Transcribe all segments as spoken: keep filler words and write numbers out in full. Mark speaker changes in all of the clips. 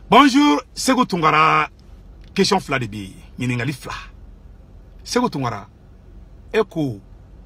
Speaker 1: Bonjour, Sego Tungara. Question fla de bi, ɲininkali fla. Sego Tungara. Eko.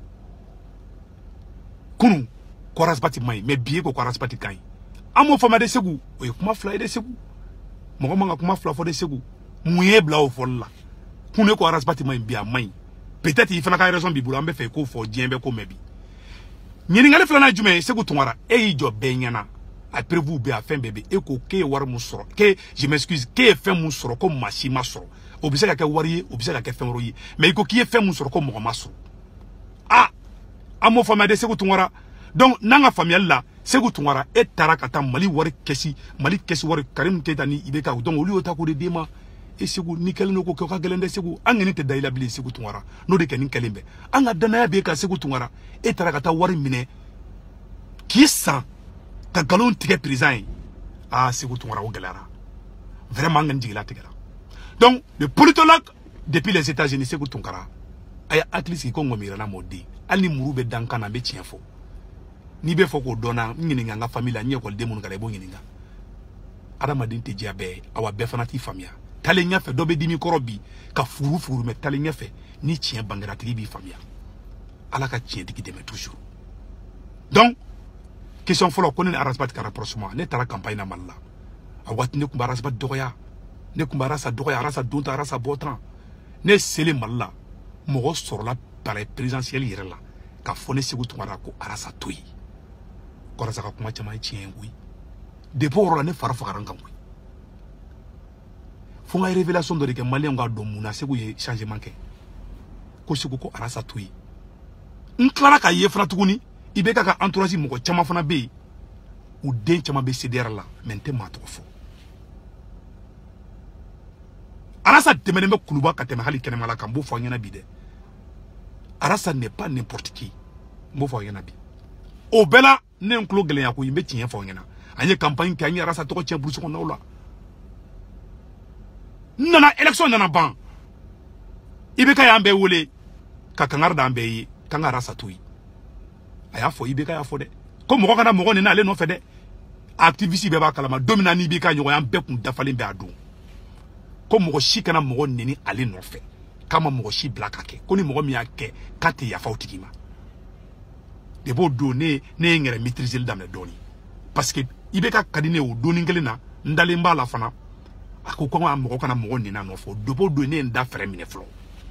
Speaker 1: Kunu. Kwaras bati mai, mais biye ko kwaras bati kai. Amo fama de Segu. Oye kuma fla de Segu. Mogo manga kuma fla fo de Segu. Mouye bla o fol la. Kunu ko kwaras bati mai biya mai. Peut-être il fana ka raison bi bula ambe fe ko fo djembe ko mebi. Ɲininkali fla na jume Segu Tungara. E yi jo benyana. Après vous be a fin bébé et ko ke war mu soro ke je m'excuse ke fin mu soro ko machi ma soro obise ka ke wari obise ka ke fin royi mais ko ki fin mu soro ko mo ma soro ah amo fama de Segu Tungara donc nanga famille la Segu Tungara et tarakata mali wari kesi mali kesi wari Karim Keita ni ibeka donc oli ota ko de dema et Segu nikel no ko ko ka gelende Segu angeni te daila bili Segu Tungara no de ke ni kelimbe anga dana ya be ka Segu Tungara et tarakata wari mine qui ça ka galon tige prison ah Segu Tungara o galara vraiment ngandi la tigara donc le politologue depuis les États-Unis Segu Tungara aya atlisi ko ngomira na modi ali murube dankana be tienfo ni be foko dona ngininga nga famille nye ko demu ngale bo ngininga adama dinte jiabe awa be fanati famia tale nyafe dobe dimi korobi ka furu furu me tale nyafe ni tien bangara tigi bi famia ala ka tien digi deme toujours donc question folo ko ne arasbat ka rapprochement ne tara campagne na malla awat ne kumba arasbat doya ne kumba arasa doya arasa donta arasa botan ne sele malla mo soro la palais présidentiel yere la ka fone Segu Tungara ko arasa toyi ko arasa ka kuma chama chien wi de pour ne fara fara ngam wi fo ngay révélation do de ke malien nga do muna Segu ye changement ke ko Segu ko arasa toyi nklara ka ye fana tuguni ibeka ka entourage moko chama fana be ou den chama be ceder la mente ma to fo arasa temene me kuluba ka teme hali kenema la kambo fo nyana bi de arasa n'est pas n'importe qui mbo fo nyana bi o bela ne nklo gelen ya ko yimbe tien fo nyana anye campagne ki anye arasa to ko chen bruce ko nawla nana election nana ban ibeka ya mbe wole ka kangar da mbe yi kangara satui aya fo ibeka ya fo de ko mo kana mo ne na le no fe de activiste be ba kalama domina ni ibeka nyo ya mbe kun dafale be adu ko mo shi kana mo ne ni ale no fe kama mo shi black ake ko ni mo mi ake kate ya fa utikima de bo donner ne ngere maîtriser le dame doni parce que ibeka kadine o doni ngelena ndale mbala fana akoko mo kana mo ne na no fo de bo donner nda frère mine flo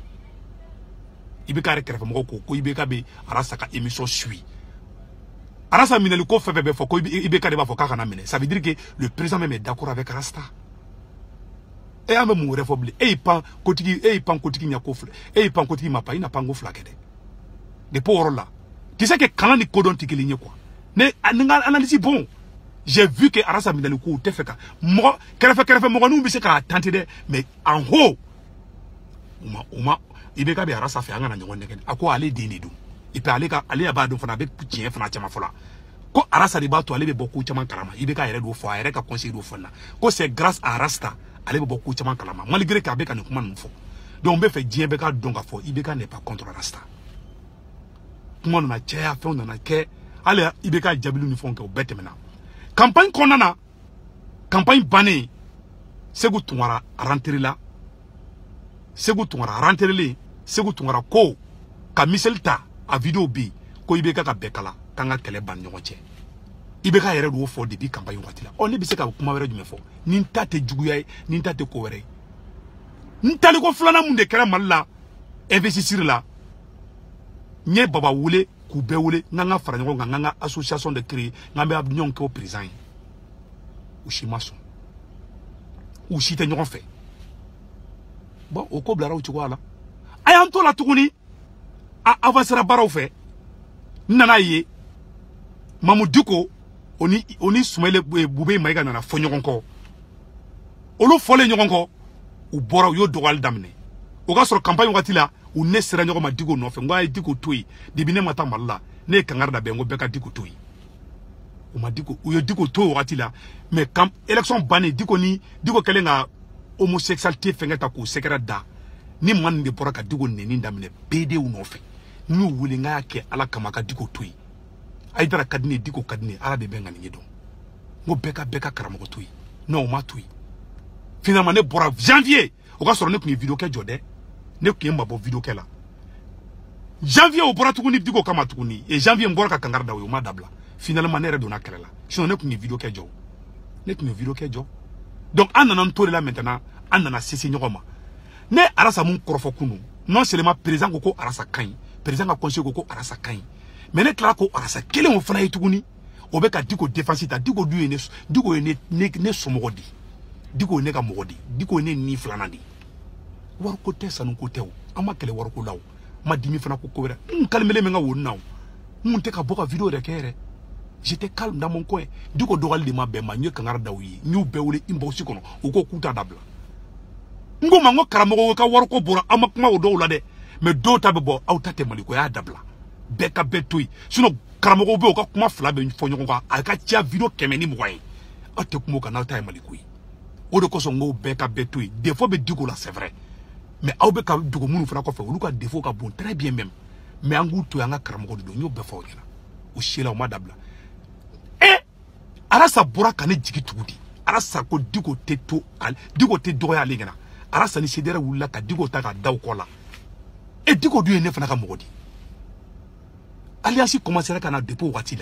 Speaker 1: ibeka rekere mo ko ko ibeka be arasa ka émission suit arasa mineli ko fe be fo ko ibeka de ba fo ka kana mine ça veut dire que le président même est d'accord avec Rasta et ame mu refobli e pan kotiki e pan kotiki nya ko fle e pan kotiki mapa ina pango flakede de pour là tu sais que quand ni kodon tikili nye quoi ne analyse bon j'ai vu que arasa mineli ko te feka mo kerefe kerefe mo nu bi se ka tenter de mais en haut uma uma ibeka be arasa fe anga na nyon negen ako ale dini du ipe ale ka ale aba do fana be tien fana chama fola ko arasa di ba to ale be beaucoup chama kalama ibeka yere do fo ayere ka conseil do fona ko c'est grâce à Rasta ale be beaucoup chama kalama malgré ka be ka ne kuma nfo donc be fe dien be ka donga fo ibeka n'est pas contre Rasta kuma na chia fe on na ke ale ibeka jabilu ni fon ke o betemena campagne konana campagne bané Segu Tungara rentrer là Segu Tungara rentrer là Segu Tungara ko ka miselta a vidéo bi ko ibeka ka bekala kanga kele ban nyoche ibeka yere do fo depuis campagne watila on ne bi se ka kuma were jume fo nin tate juguya nin tate ko were ntali ko flana munde kera malla investisseur la nye baba wule ku be wule nganga fara ngonga nganga association de créer ngambe abnyon ko président ou chimaso ou chite nyon fait bon o ko blara o ci wala ayanto la tuguni a avancera baraw fe nana ye Mamoudouko oni oni Soumaïla Boubé Maïga nana fo nyogon ko olo fole nyogon ko u bora yo dogal damne o ga sur campagne wati la u ne sera nyogon ma digo no fe ngwa diko toyi dibine mata malla ne kangarda be ngo beka diko toyi o ma diko u yo diko to wati la mais camp élection bané diko ni diko kelenga homosexualité fengeta ko sekera da ni man de bora ka digo ne ni damne bede u no fe nu wuli nga ke ala kamaka diko toyi aidara kadine diko kadine ala be benga ni do ngo beka beka karamo toyi no ma toyi finalement ne bora janvier o ka sɔrɔ ne kun ye vidéo kɛ jɔ dɛ ne kun ye mabɔ vidéo kɛ la janvier o bora tuguni Diko kama tuguni et janvier mbora ka kangara da o ma dabla finalement ne yɛrɛ donna kɛlɛ la sinon ne kun ye vidéo kɛ jɔ ne kun ye vidéo kɛ jɔ donc an nana to de la maintenant an nana sese ɲɔgɔn ma ne Arasa mun kɔrɔfɔ kunu non seulement président ko ko Arasa kaɲi président ka conseil ko ko Arasa kaɲi mais ne tila ko Arasa kelen o fana ye tuguni o bɛ ka Diko défense ta Diko du ye ne Diko ye ne ne ne somɔgɔ di Diko ye ne ka mɔgɔ di Diko ye ne ni filanan di wari ko tɛ sanu ko tɛ o an ma kɛlɛ wari ko la o ma dimi fana ko ko wɛrɛ n kalimele min ka wo na o mun tɛ ka bɔ ka vidéo yɛrɛ kɛ yɛrɛ j'étais calme dans mon coin Diko dɔgɔli de ma bɛn ma n ye kangari da u ye n y'u bɛɛ wele inbox kɔnɔ u ko k'u t'a dabila n ko ma n ko karamɔgɔ ka wari ko bɔra an ma kuma o dɔw la dɛ mais dɔw ta bɛ bɔ aw ta tɛ Maliko y'a dabila bɛɛ ka bɛɛ to yen sinon karamɔgɔw bɛ u ka kuma fila bɛ fɔ ɲɔgɔn kan a ka ca vidéo kɛmɛ ni mugan ye aw tɛ kuma o kan n'aw ta ye Maliko ye o de kosɔn n ko bɛɛ ka bɛɛ to yen défaut bɛ Diko la c'est vrai mais aw bɛ ka dogo minnu fana kɔfɛ olu ka défaut ka bon très bien même mais an k'u to yen an ka karamɔgɔ de don n y'o bɛɛ fɔ aw ɲɛna o si la o ma dabila eh Arasa bɔra ka ne jigi tugu di Arasa ko Diko tɛ to Diko tɛ dɔgɔya ale ɲɛna Arasa ni Sedere wulila ka Diko ta ka da o kɔ la et Diko dun ye ne fana ka mɔgɔ di alliance commencera ka na depuis waati la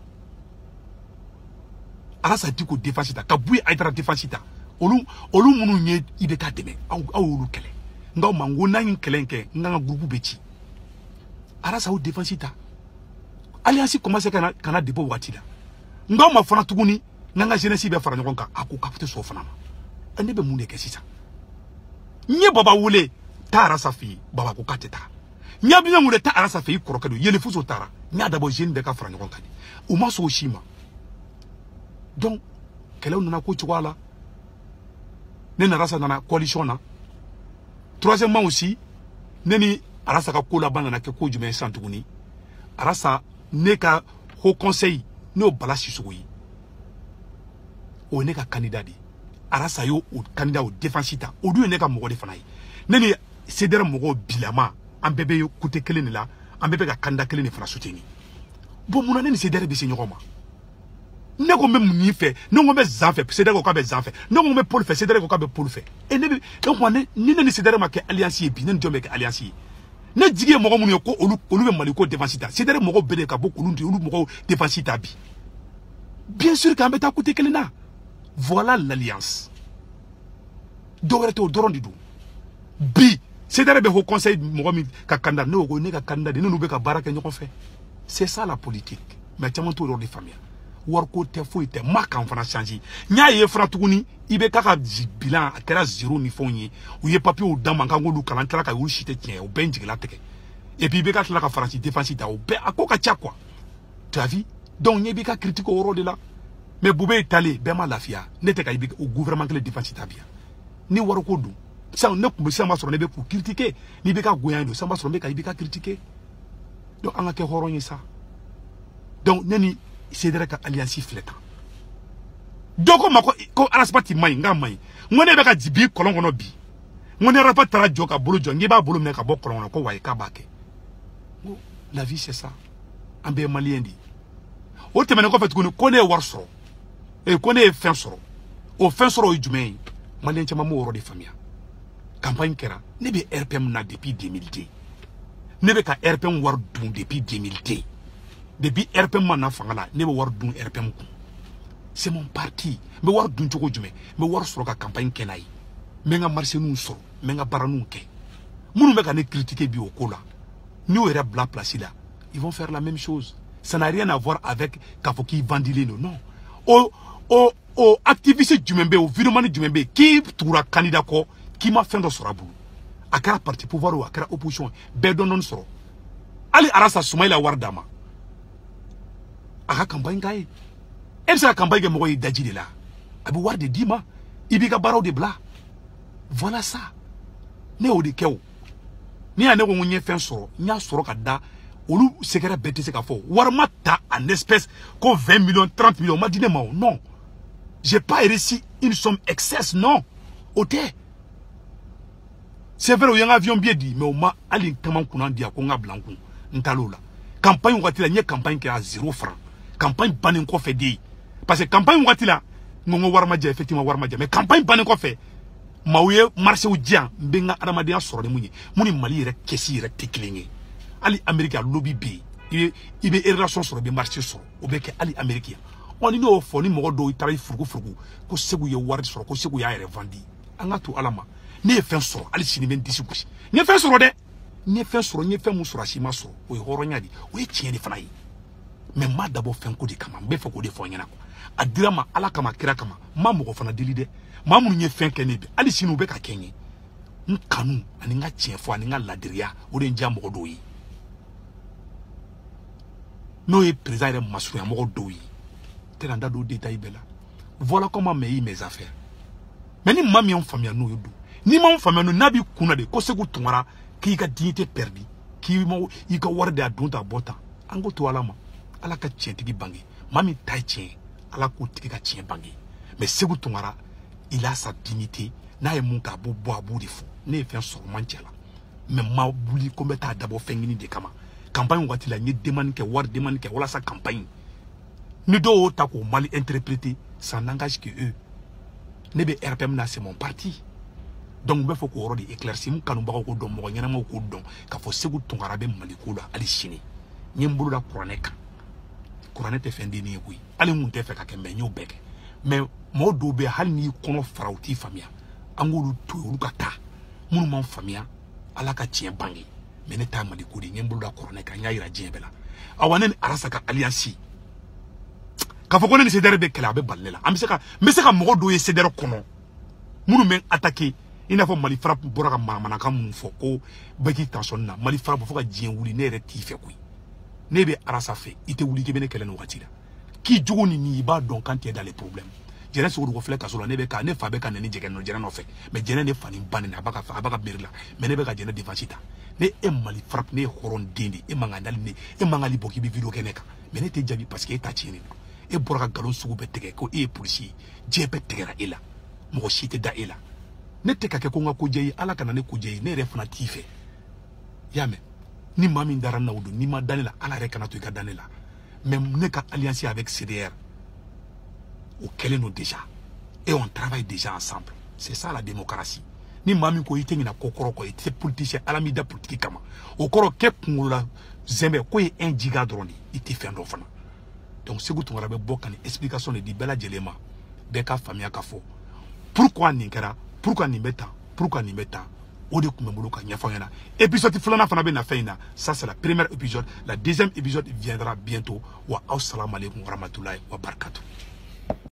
Speaker 1: Arasa Diko défense ta ka buye Aïdara défense ta olu olu minnu ye I B K dɛmɛ aw aw olu kɛlɛ nka ma n ko n'an ye kɛlɛ kɛ n ka groupe bɛ ci Arasa o défense ta alliance commencera ka na ka na depuis waati la nka ma fana tuguni n ka jeunesse bɛ fara ɲɔgɔn kan a ko k'a tɛ sɔn fana ma ne bɛ mun de kɛ sisan n ye baba wele taa Arasa fɛ yen baba ko k'a tɛ taa n y'a bɛn wele taa Arasa fɛ yen kɔrɔkɛ don yɛlɛ fuso taara n y'a dabɔ jeune bɛɛ ka fara ɲɔgɔn kan de u ma sɔn o si ma donc kɛlɛw nana ko cogoya la ne ni Arasa nana coalition na troisièmement aussi ne ni Arasa ka ko laban nana kɛ ko jumɛn san tuguni Arasa ne ka haut conseil n'o Bala Sissoco ye o ne ka candidat de Arasa yo o candidat o défense ta o dun ye ne ka mɔgɔ de fana ye ne ni Sedere mɔgɔw bilama an bɛɛ bɛ côté kelen de la an bɛɛ bɛ ka candidat kelen de fana soutenir bon mun na ne ni Sedere bɛ se ɲɔgɔn ma ne ko n bɛ mun fɛ ne ko n bɛ zan fɛ Sedere ko k'a bɛ zan fɛ ne ko n bɛ Paul fɛ Sedere ko k'a bɛ Paul fɛ et ne bɛ o kuma ne ni ne ni Sedere ma kɛ alliance ye bi ne ni jɔn bɛ kɛ alliance ye ne jigi ye mɔgɔ minnu ye ko olu olu bɛ Maliko défense ta Sedere mɔgɔw bɛɛ de ka bɔ olu olu mɔgɔw défense ta bi bien sûr k'an bɛ taa côté kelen na voilà l'alliance dɔw wɛrɛ tɛ o dɔrɔn de don bi Sedere bɛ haut conseil mɔgɔ min ka candidat ne ko ne ka candidat de ne n'u bɛ ka baara kɛ ɲɔgɔn fɛ c'est ça la politique mais caman t'o yɔrɔ de faamuya wariko tɛ foyi tɛ ma kan fana changer n y'a ye fana tuguni I B K ka bilan a kɛra zéro ni fɛnw ye u ye papier d'an ma k'an k'olu kalan tila ka olu si tɛ tiɲɛ o bɛɛ n jigila tigɛ et puis I B K tila ka Faransi défense ta o bɛɛ a ko ka ca quoi tu as vu donc n ye I B K critique o yɔrɔ de la mais Bube ye taalen bɛɛ ma lafiya ne tɛ ka I B K o gouvernement kelen défense ta biya ni wariko dun sisan ne tun bɛ sisan b'a sɔrɔ ne bɛ k'u critiquer ni I B K goyan don sisan b'a sɔrɔ ne bɛ ka I B K critiquer donc an ka kɛ hɔrɔn ye sa donc ne ni Sedere ka alliance filɛ tan dɔ ko ma ko ko Araspa ti maɲi n k'a maɲi n ko ne bɛ ka bi kɔlɔn kɔnɔ bi n ko ni Araspa taara jɔ ka bolo jɔ n k'i b'a bolo minɛ ka bɔ kɔlɔn kɔnɔ ko wayi k'a b'a kɛ n ko la vie c'est ça an bɛɛ ye maliyɛn de ye o tɛmɛnen kɔfɛ tuguni ko ne ye wari sɔrɔ ee ko ne ye fɛn sɔrɔ o fɛn sɔrɔ o ye jumɛn ye maliyɛn caman m'o yɔrɔ de faamuya campagne kɛra ne bɛ R P M na depuis deux mille deux ne bɛ ka R P M wari dun depuis deux mille deux depuis R P M ma na fanga la ne bɛ wari dun R P M kun c'est mon parti n bɛ wari dun cogo jumɛn n bɛ wari sɔrɔ ka campagne kɛ n'a ye n bɛ n ka marché-niw sɔrɔ n bɛ n ka baara-niw kɛ minnu bɛ ka ne critiquer bi o ko la n'i y'o yɛrɛ bila place la ils vont faire la même chose ça n'a rien à voir avec k'a fɔ k'i vendilen don non o o o activiste jumɛn bɛ yen o vidéoman jumɛn bɛ yen k'i tugura candidat kɔ k'i ma fɛn dɔ sɔrɔ a bolo a kɛra parti pouvoir o a kɛra opposition bɛɛ dɔɔni dɔɔni sɔrɔ hali Arasa Soumaïla wari d'a ma a ka campagne k'a ye e bɛ se ka campagne kɛ mɔgɔ ye daji de la a bɛ wari de d'i ma i b'i ka baaraw de bila voilà ça ne y'o de kɛ o ni y'a ne ko n ye fɛn sɔrɔ n y'a sɔrɔ ka da olu sɛgɛrɛ bɛɛ tɛ se ka fɔ wari ma ta en espèce ko vingt millions trente millions o ma di ne ma o non j'ai pas réussi une somme excess non o tɛ c'est vrai o ye n ka avion billet di mais o ma hali kama kunna di yan ko n ka bila n kun n taar'o la campagne waati la n ye campagne kɛ à zéro franc campagne bannen kɔfɛ de parce que campagne waati la n ko n ko wari ma jɛ effectivement wari ma jɛ mais campagne bannen kɔfɛ mauye marché ou dian benga adamadia soro de munyi muni mali rek kesi rek teklinge ali america lobby b ibe ibe relation soro be marché soro obeke ali america on ni no fo ni mo do itara furugu furugu ko segu ye wari soro ko segu ya revandi anga to alama ne fen soro ali sini men disi kusi ne fen soro de ne fen soro ne fen musura shima soro o horonya di o e tie de fana yi mais ma dabo fen ko di kama be fo ko de fo nyana ko adira ma ala kama kira kama ma mo ko fana deli de ma mu nye fen kene bi ali sinu be ka kenye nkanu ani nga tiefo ani nga ladiria o de nja mo do yi no e président masuru ya mo do yi telanda do détail bela voilà comment me mes affaires mais ni mami on famille no yodo ni ma on famille no nabi kuna de ko segu tungara ki ka dignité perdu ki mo i ka warde adunta bota ango to alama ala ka tientigi bangi mami tai tien ala ko tigi ka tien bangi mais segu tungara il a sa dignité na e mun ka bo bo abu de fo ne fe so manchela mais ma buli ko beta dabo fengini de kama campagne wati la ni demande ke war demande ke wala sa campagne ni do ta ko mal interpréter ça n'engage que eux ne be R P M na c'est mon parti donc be faut ko rodi éclaircir mu kanu ba ko do mo nyana mo ko don ka fo segu tungara be mali ko la ali chini nyembulu la couroneka couronete fendi ni wi ali mun te fe ka kembe nyu beke mais mo do be hal ni kono farauti famia angolu to lukata mun mon famia ala ka tien bangi mais ne ta mali ko di nyembulu la couroneka nyaira jebela awanen arasa ka alliance ka fo ko ne cedere be kala be ballela am seka me seka mo do ye cedere kono munu men attaquer ina fo mali frappe boraka mamana kam mun fo ko baki tension na mali frappe fo ka jien wuli ne re ti fe kuy ne be arasa fe ite wuli ke bene kele no watira ki jogo ni ni ba don quand tu es dans les problèmes jere so ko fle ka so la ne be ka ne fa be ka ne ni jege no jere no fe mais jere ne fani bani na baka fa baka berla mais ne be ka jere defensita ne e mali frappe ne horon dendi e mangandal ne e mangali boki bi video keneka mais ne te jabi parce que ta tieni e boraka galon sugu be tege ko e policier je be tegera ila mo shite da ila ne te ka ke ko nga ko jeyi ala kana ne ko jeyi ne refna tife yame ni mami ndara na wudu ni ma danela ala re kana to ka danela même ne ka alliance avec C D R au quel nous déjà et on travaille déjà ensemble c'est ça la démocratie ni mami ko yite ngina kokoro ko yite politicien ala mi da politique kama o koro ke ngula zembe ko e un giga drone ite fendo fana donc c'est que tu bokani explication de bela jelema beka famia kafo pourquoi ninkara pourquoi ni meta pourquoi ni meta ode kumemuluka nyafanyana épisode fulana fana be na feina ça c'est la première épisode la deuxième épisode viendra bientôt wa assalamu alaikum wa rahmatullahi wa barakatuh.